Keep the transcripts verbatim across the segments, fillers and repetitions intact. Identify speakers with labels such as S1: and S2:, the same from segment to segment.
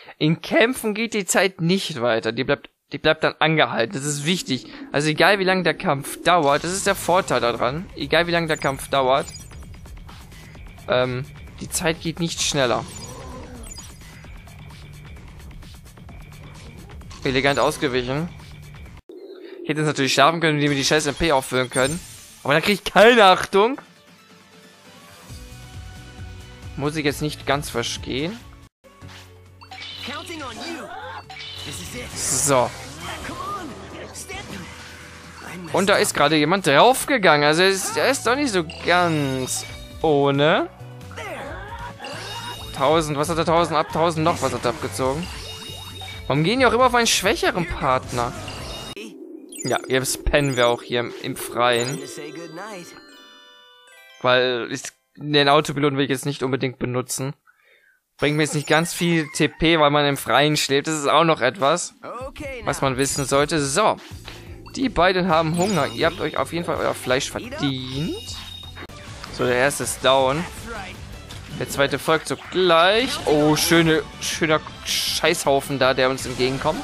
S1: In Kämpfen geht die Zeit nicht weiter. Die bleibt, die bleibt dann angehalten. Das ist wichtig. Also egal wie lange der Kampf dauert, das ist der Vorteil daran. Egal wie lange der Kampf dauert, ähm, die Zeit geht nicht schneller. Elegant ausgewichen. Ich hätte jetzt natürlich schlafen können, indem wir die scheiß M P auffüllen können. Aber da kriege ich keine Achtung. Muss ich jetzt nicht ganz verstehen. So. Und da ist gerade jemand draufgegangen. Also er ist, er ist doch nicht so ganz ohne. tausend, was hat er? tausend ab, tausend noch, was hat er abgezogen? Warum gehen die auch immer auf einen schwächeren Partner? Ja, jetzt pennen wir auch hier im, im Freien. Weil ich, den Autopiloten will ich jetzt nicht unbedingt benutzen. Bringt mir jetzt nicht ganz viel T P, weil man im Freien schläft. Das ist auch noch etwas, was man wissen sollte. So, die beiden haben Hunger. Ihr habt euch auf jeden Fall euer Fleisch verdient. So, der erste ist down. Der zweite folgt sogleich. Oh, schöne, schöner Scheißhaufen da, der uns entgegenkommt.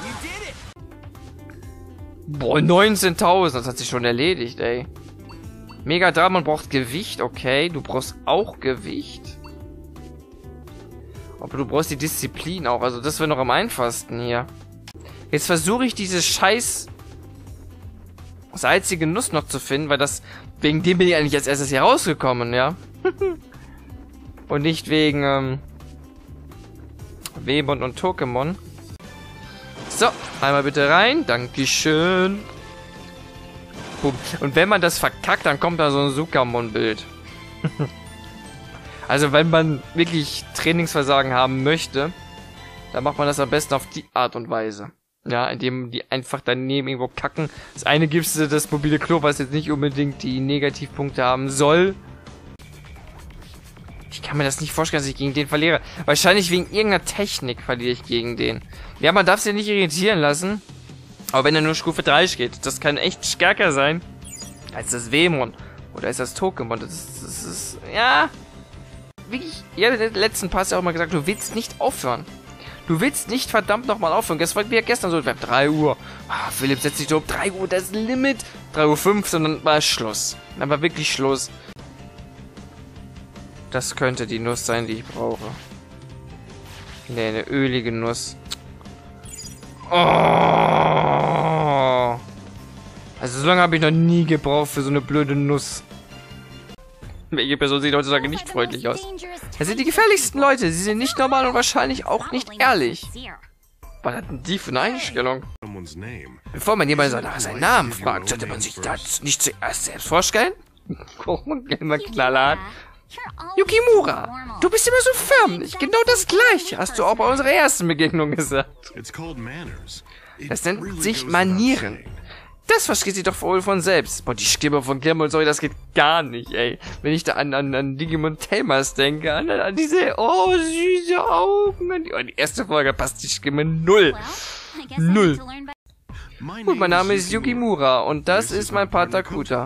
S1: Boah, neunzehntausend. Das hat sich schon erledigt, ey. Mega Dramon braucht Gewicht, okay. Du brauchst auch Gewicht. Aber du brauchst die Disziplin auch. Also das wäre noch am einfachsten hier. Jetzt versuche ich diese scheiß salzige Nuss noch zu finden, weil das... Wegen dem bin ich eigentlich als erstes hier rausgekommen, ja. Und nicht wegen, ähm... Webon und Pokémon. So, einmal bitte rein. Dankeschön. Boom. Und wenn man das verkackt, dann kommt da so ein Sukamon-Bild. Also wenn man wirklich Trainingsversagen haben möchte, dann macht man das am besten auf die Art und Weise. Ja, indem die einfach daneben irgendwo kacken. Das eine gibt es das mobile Klo, was jetzt nicht unbedingt die Negativpunkte haben soll. Ich kann mir das nicht vorstellen, dass ich gegen den verliere. Wahrscheinlich wegen irgendeiner Technik verliere ich gegen den. Ja, man darf sich nicht irritieren lassen. Aber wenn er nur Stufe drei geht, das kann echt stärker sein als das Wemon. Oder ist das Pokémon? Das, das, das ist, ja... Wirklich, ja, der letzten Pass ja auch mal gesagt, du willst nicht aufhören. Du willst nicht verdammt nochmal aufhören. Das war wie gestern so, wir haben drei Uhr. Ah, Philipp, setz dich doch um drei Uhr, das ist Limit. drei Uhr fünf, sondern war Schluss. Dann war wirklich Schluss. Das könnte die Nuss sein, die ich brauche. Ne, eine ölige Nuss. Oh. Also so lange habe ich noch nie gebraucht für so eine blöde Nuss. Welche Person sieht heutzutage nicht freundlich aus? Das sind die gefährlichsten Leute. Sie sind nicht normal und wahrscheinlich auch nicht ehrlich. Was hat denn die für eine Einstellung? Bevor man jemanden nach seinen Namen fragt, sollte man sich das nicht zuerst selbst vorstellen? Guck mal, immer knallhart. Yukimura, du bist immer so förmlich. Genau das Gleiche hast du auch bei unserer ersten Begegnung gesagt. Das nennt sich Manieren. Das versteht sie doch wohl von selbst. Boah, die Stimme von Glimmer, sorry, das geht gar nicht, ey. Wenn ich da an, an, an Digimon Tamers denke, an, an diese, oh, süße Augen. An die, oh, die erste Folge passt die Stimme null. Null. Gut, mein Name ist Yukimura und das ist mein Pater Kuta.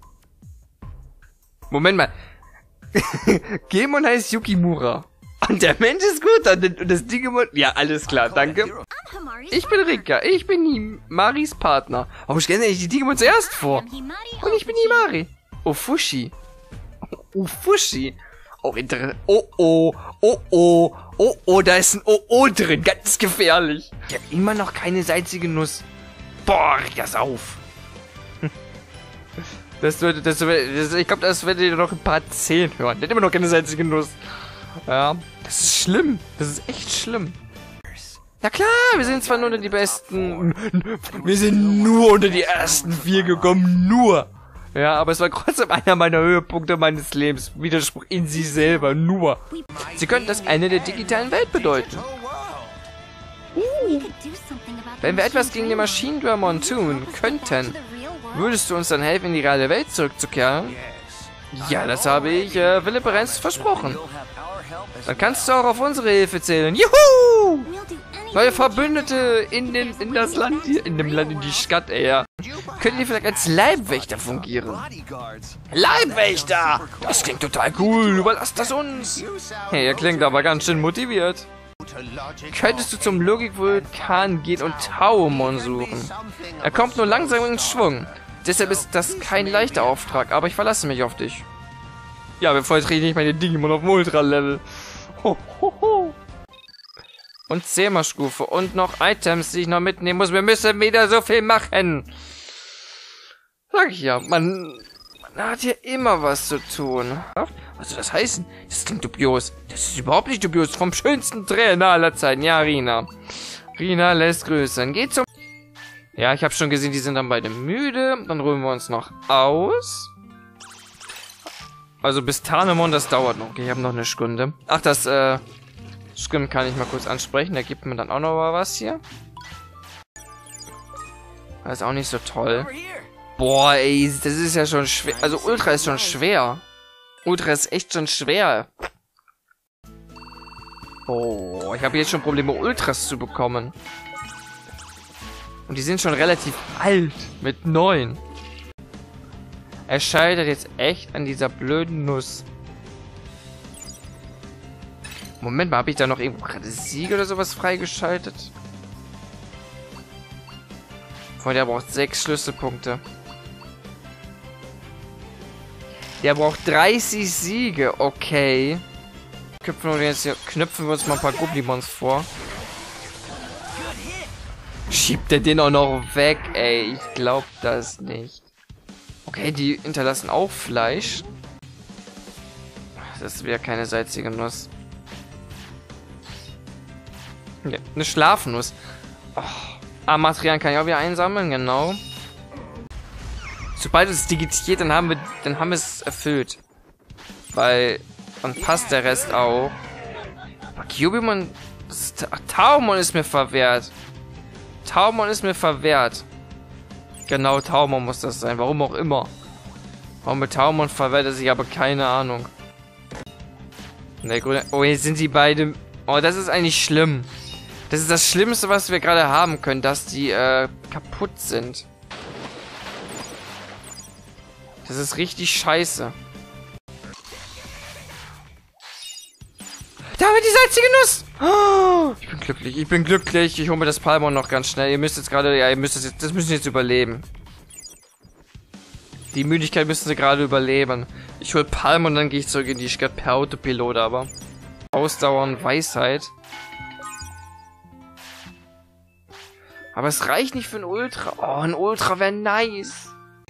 S1: Moment mal. Gemon heißt Yukimura. Und der Mensch ist gut, und das Digimon... Ja, alles klar, danke. Ich bin Rika, ich bin Himaris Partner. Aber ich kenne die Digimon zuerst vor. Und ich bin Himari. Ofushi. Ofushi. Oh, interessant. Oh, oh, oh, oh, oh, oh, da ist ein Oh, oh drin. Ganz gefährlich. Ich habe immer noch keine salzige Nuss. Boah, das auf. Das wird, das wird, das, ich glaube, das werdet ihr noch ein paar zehn hören. Der hat immer noch keine salzige Nuss. Ja, das ist schlimm. Das ist echt schlimm. Ja klar, wir sind zwar nur unter die besten... Wir sind nur unter die ersten vier gekommen. Nur. Ja, aber es war trotzdem einer meiner Höhepunkte meines Lebens. Widerspruch in sich selber. Nur. Sie könnten das Ende der digitalen Welt bedeuten. Uh. Wenn wir etwas gegen den Maschinendramon tun könnten, würdest du uns dann helfen, in die reale Welt zurückzukehren? Ja, das habe ich äh, Philipp bereits versprochen. Dann kannst du auch auf unsere Hilfe zählen. Juhu! Neue Verbündete in, den, in das Land, hier, in dem Land, in die Stadt, ey. Ja. Können die vielleicht als Leibwächter fungieren? Leibwächter! Das klingt total cool. Überlasst das uns. Hey, ihr klingt aber ganz schön motiviert. könntest du zum Logik-Vulkan gehen und Taumon suchen. Er kommt nur langsam in Schwung. Deshalb ist das kein leichter Auftrag, aber ich verlasse mich auf dich. Ja, bevor ich nicht meine Digimon auf dem Ultra-Level. Und Zähmerstufe und noch Items, die ich noch mitnehmen muss. Wir müssen wieder so viel machen. Sag ich ja, man, man hat hier immer was zu tun. Was soll das heißen? Das klingt dubios. Das ist überhaupt nicht dubios. Vom schönsten Trainer aller Zeiten. Ja, Rina. Rina lässt grüßen. Geht zum... Ja, ich habe schon gesehen, die sind dann beide müde. Dann ruhen wir uns noch aus. Also bis Tanemon, das dauert noch. Okay, ich habe noch eine Stunde. Ach, das, äh... Stimmt, kann ich mal kurz ansprechen. Da gibt mir dann auch noch mal was hier. Das ist auch nicht so toll. Boah, ey, das ist ja schon schwer. Also Ultra ist schon schwer. Ultra ist echt schon schwer. Oh, ich habe jetzt schon Probleme, Ultras zu bekommen. Und die sind schon relativ alt. Mit neun. Er scheitert jetzt echt an dieser blöden Nuss. Moment mal, habe ich da noch irgendwo gerade Siege oder sowas freigeschaltet? Boah, der braucht sechs Schlüsselpunkte. Der braucht dreißig Siege. Okay. Knüpfen wir, jetzt hier, knüpfen wir uns mal ein paar Goblimons vor. Schiebt er den auch noch weg, ey. Ich glaub das nicht. Okay, die hinterlassen auch Fleisch. Das wäre keine salzige Nuss. Okay, eine Schlafnuss. Oh. Ah, Materialien kann ich auch wieder einsammeln, genau. Sobald es digitiert, dann haben wir, dann haben wir es erfüllt. Weil, dann passt der Rest auch. Aber Cubimon, ach, Taumon ist mir verwehrt. Taumon ist mir verwehrt. Genau, Taumon muss das sein, warum auch immer. Warum mit Taumon verwehrt er sich, aber keine Ahnung. Der Grüne, oh, jetzt sind die beide, oh, das ist eigentlich schlimm. Das ist das Schlimmste, was wir gerade haben können, dass die äh, kaputt sind. Das ist richtig scheiße. Da haben wir die salzige Nuss! Oh, ich bin glücklich, ich bin glücklich. Ich hole mir das Palmon noch ganz schnell. Ihr müsst jetzt gerade, ja, ihr müsst das jetzt, das müssen jetzt überleben. Die Müdigkeit müssen sie gerade überleben. Ich hole Palmon und dann gehe ich zurück in die Stadt per Autopilot, aber. Ausdauer und Weisheit. Aber es reicht nicht für ein Ultra. Oh, ein Ultra wäre nice.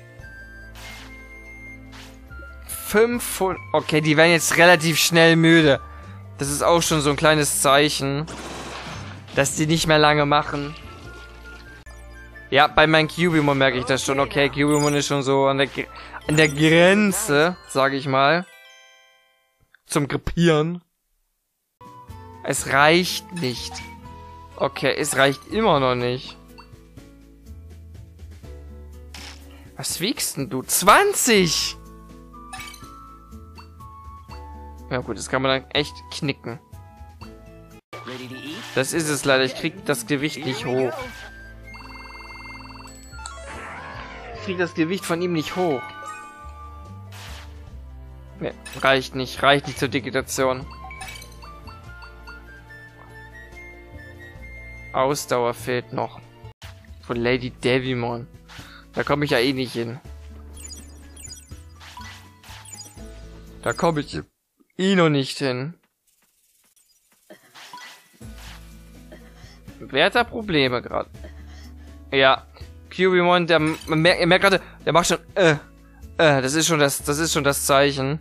S1: fünfhundert. Okay, die werden jetzt relativ schnell müde. Das ist auch schon so ein kleines Zeichen, dass die nicht mehr lange machen. Ja, bei meinem Cubimon merke ich das schon. Okay, Cubimon ist schon so an der, an der Grenze, sage ich mal. Zum Krepieren. Es reicht nicht. Okay, es reicht immer noch nicht. Was wiegst denn du? zwanzig! Ja gut, das kann man dann echt knicken. Das ist es leider. Ich krieg das Gewicht nicht hoch. Ich krieg das Gewicht von ihm nicht hoch. Ne, reicht nicht. Reicht nicht zur Digitation. Ausdauer fehlt noch. Von Lady Devimon. Da komme ich ja eh nicht hin. Da komme ich eh noch nicht hin. Wer hat da Probleme gerade? Ja. Cubimon, der man merkt, ihr merkt gerade, der macht schon äh, äh, das ist schon das, das ist schon das Zeichen.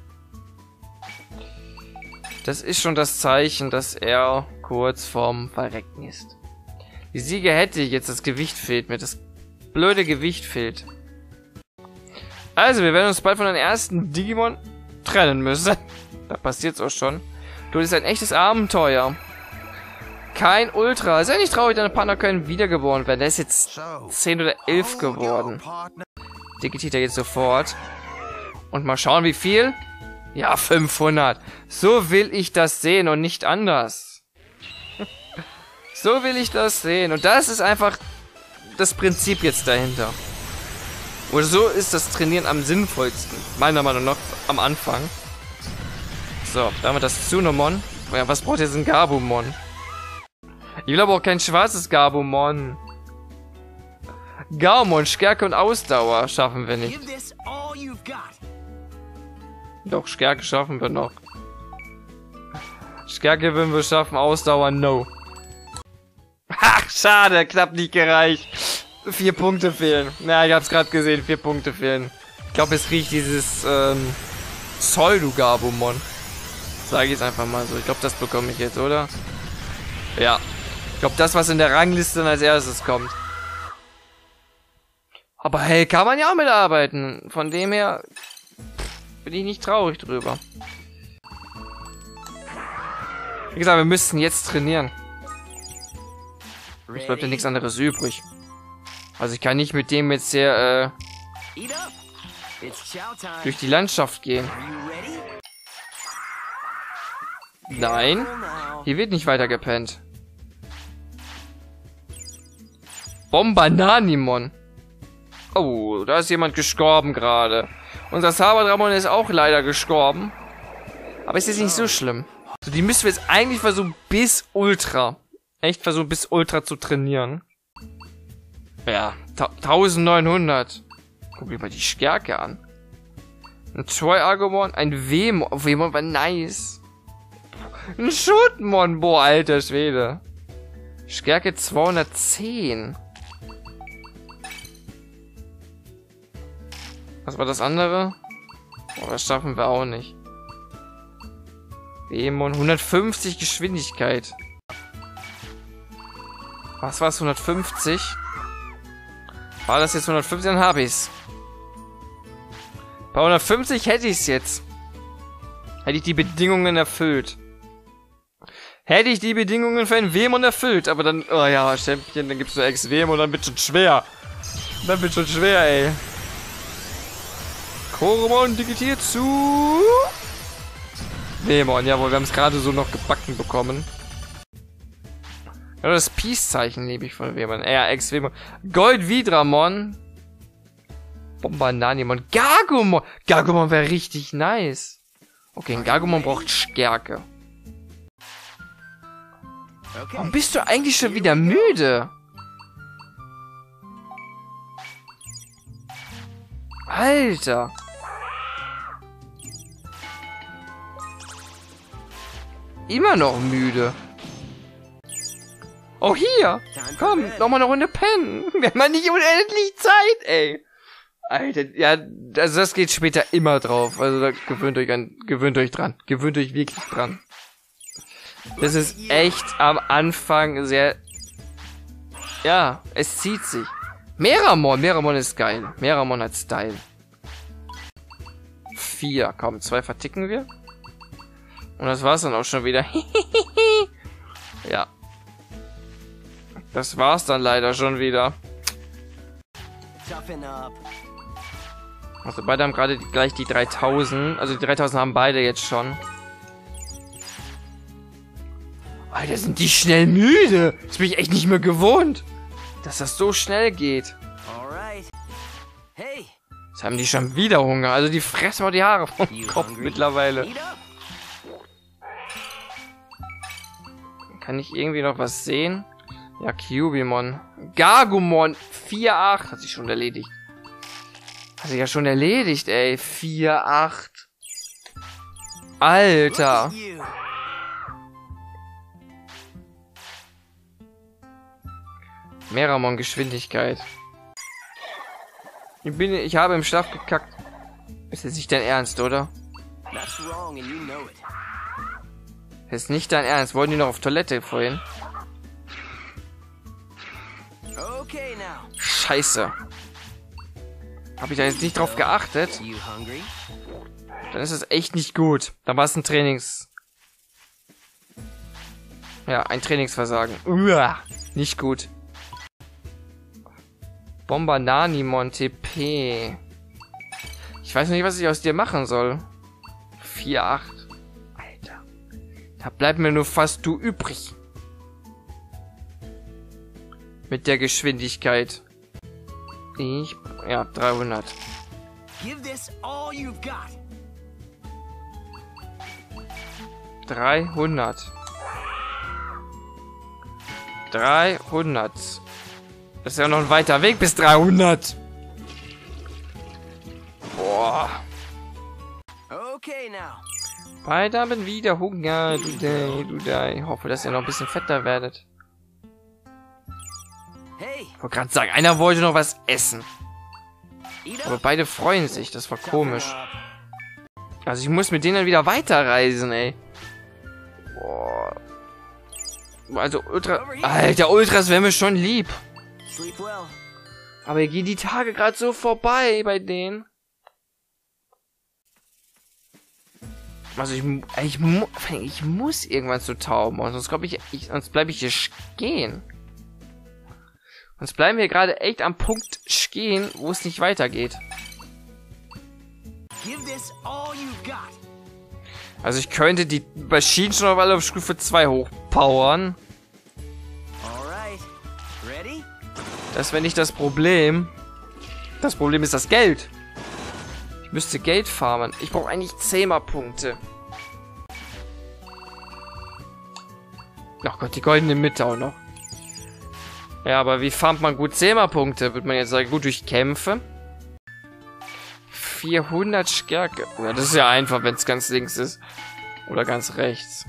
S1: Das ist schon das Zeichen, dass er kurz vorm Verrecken ist. Die Siege hätte ich jetzt, das Gewicht fehlt mir. Das blöde Gewicht fehlt. Also, wir werden uns bald von den ersten Digimon trennen müssen. Da passiert's auch schon. Du, das ist ein echtes Abenteuer. Kein Ultra. Ist ja nicht traurig, deine Partner können wiedergeboren werden. Der ist jetzt zehn oder elf geworden. Digitiert er jetzt sofort. Und mal schauen, wie viel. Ja, fünfhundert. So will ich das sehen und nicht anders. So will ich das sehen. Und das ist einfach das Prinzip jetzt dahinter. Oder so ist das Trainieren am sinnvollsten. Meiner Meinung nach am Anfang. So, da haben wir das Tsunomon. Ja, was braucht jetzt ein Gabumon? Ich will aber auch kein schwarzes Gabumon. Garumon, Stärke und Ausdauer schaffen wir nicht. Doch, Stärke schaffen wir noch. Stärke würden wir schaffen, Ausdauer no. Ach, schade, knapp nicht gereicht. Vier Punkte fehlen. Na, ich hab's gerade gesehen, vier Punkte fehlen. Ich glaube, es riecht dieses ähm, Pseudo-Gabumon. Sage ich es einfach mal so. Ich glaube, das bekomme ich jetzt, oder? Ja. Ich glaube, das, was in der Rangliste dann als erstes kommt. Aber hey, kann man ja auch mitarbeiten. Von dem her bin ich nicht traurig drüber. Wie gesagt, wir müssten jetzt trainieren. Es bleibt ja nichts anderes übrig. Also ich kann nicht mit dem jetzt hier äh, durch die Landschaft gehen. Nein, hier wird nicht weiter gepennt. Bombananimon. Oh, da ist jemand gestorben gerade. Unser Saberdramon ist auch leider gestorben. Aber es ist nicht so schlimm. So, die müssen wir jetzt eigentlich versuchen bis Ultra. Echt versuchen bis Ultra zu trainieren. Ja, neunzehnhundert. Guck dir mal die Stärke an. Ein Troy-Agumon, ein Wemon. Wemon war nice. Ein Shootmon, boah, alter Schwede. Stärke zweihundertzehn. Was war das andere? Oh, das schaffen wir auch nicht. Wemon, hundertfünfzig Geschwindigkeit. Was war es, hundertfünfzig? War das jetzt hundertfünfzig, dann habe ich's. Bei hundertfünfzig hätte ich's jetzt. Hätte ich die Bedingungen erfüllt. Hätte ich die Bedingungen für ein Wemon erfüllt, aber dann, oh ja, Champion, dann gibt's nur Ex-Wemon, dann wird schon schwer. Dann wird schon schwer, ey. Koromon digitiert zu Wemon, jawohl, wir haben es gerade so noch gebacken bekommen. Ja, das Peace-Zeichen liebe ich von Wemon. Ja, Ex-Wemon. Gold-Vidramon. Bombananimon. Gargumon. Gargumon wäre richtig nice. Okay, ein Gargumon braucht Stärke. Warum bist du eigentlich schon wieder müde? Alter. Immer noch müde. Oh, hier. Komm, nochmal eine Runde pennen. Wir haben ja nicht unendlich Zeit, ey. Alter, ja, also das geht später immer drauf. Also da gewöhnt euch an, gewöhnt euch dran. Gewöhnt euch wirklich dran. Das ist echt am Anfang sehr... Ja, es zieht sich. Meramon, Meramon ist geil. Meramon hat Style. Vier, komm, zwei verticken wir. Und das war's dann auch schon wieder. Ja. Das war's dann leider schon wieder. Also beide haben gerade gleich die dreitausend. Also die dreitausend haben beide jetzt schon. Alter, sind die schnell müde. Das bin ich echt nicht mehr gewohnt, dass das so schnell geht. Jetzt haben die schon wieder Hunger. Also die fressen auch die Haare vom Kopf mittlerweile. Kann ich irgendwie noch was sehen? Ja, Cubimon. Gargumon. vier acht. Hat sich schon erledigt. Hat sich ja schon erledigt, ey. vier acht. Alter. Meramon Geschwindigkeit. Ich bin, ich habe im Schlaf gekackt. Ist jetzt nicht dein Ernst, oder? Ist nicht dein Ernst. Wollten die noch auf Toilette vorhin? Scheiße. Habe ich da jetzt nicht drauf geachtet? Dann ist es echt nicht gut. Da war es ein Trainings... Ja, ein Trainingsversagen. Uah, nicht gut. Bombananimon T P. Ich weiß nicht, was ich aus dir machen soll. vier acht. Alter. Da bleibt mir nur fast du übrig. Mit der Geschwindigkeit. Ich... Ja, dreihundert. dreihundert. dreihundert. Das ist ja noch ein weiter Weg bis dreihundert. Boah.
S2: Okay, now.
S1: Beide haben wieder Hunger. Du dei, du dei. Ich hoffe, dass ihr noch ein bisschen fetter werdet.
S2: Hey,
S1: Ich wollte gerade sagen, einer wollte noch was essen. Aber beide freuen sich. Das war komisch. Also ich muss mit denen dann wieder weiterreisen, ey. Boah. Also Ultra... Alter, Ultras wären mir schon lieb.
S2: sleep well.
S1: Aber hier gehen die Tage gerade so vorbei bei denen. Also ich, ich, mu ich muss irgendwann zu Tauben, sonst glaube ich, ich, sonst bleibe ich hier stehen. Sonst bleiben wir gerade echt am Punkt stehen, wo es nicht weitergeht.
S2: Give this all you've got.
S1: Also ich könnte die Maschinen schon auf alle auf Stufe zwei hochpowern.
S2: Alright. Ready?
S1: Das wäre nicht das Problem. Das Problem ist das Geld. Ich müsste Geld farmen. Ich brauche eigentlich Zehner-Punkte. Ach Gott, die goldene Mitte auch noch. Ja, aber wie farmt man gut Zehner-Punkte? Würde man jetzt sagen, gut durch Kämpfe. vierhundert Stärke. Ja, das ist ja einfach, wenn es ganz links ist. Oder ganz rechts.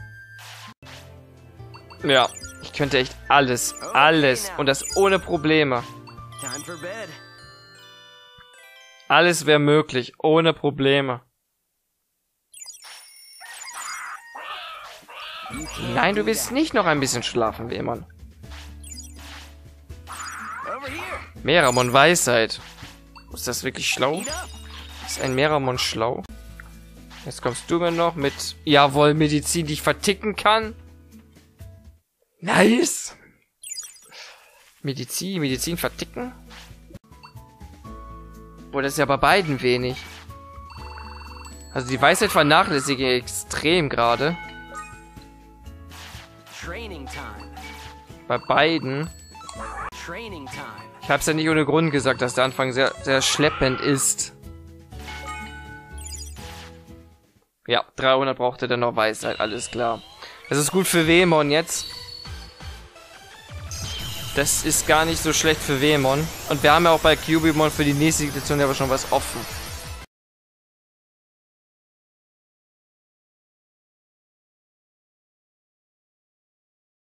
S1: Ja, ich könnte echt alles, alles. Und das ohne Probleme.
S2: Time for bed.
S1: Alles wäre möglich, ohne Probleme. Nein, du willst nicht noch ein bisschen schlafen, Wehmann.
S2: Over here.
S1: Meramon Weisheit. Ist das wirklich schlau?
S2: Eat up.
S1: Ist ein Meramon schlau? Jetzt kommst du mir noch mit, jawohl, Medizin, die ich verticken kann. Nice. Medizin, Medizin verticken. Boah, das ist ja bei beiden wenig. Also die Weisheit vernachlässige ich extrem gerade.
S2: Training time.
S1: Bei beiden.
S2: Training time.
S1: Ich habe es ja nicht ohne Grund gesagt, dass der Anfang sehr, sehr schleppend ist. Ja, dreihundert braucht er dann noch Weisheit, alles klar. Das ist gut für Wehmon jetzt. Das ist gar nicht so schlecht für Wehmon. Und wir haben ja auch bei Cubimon für die nächste Edition aber schon was offen.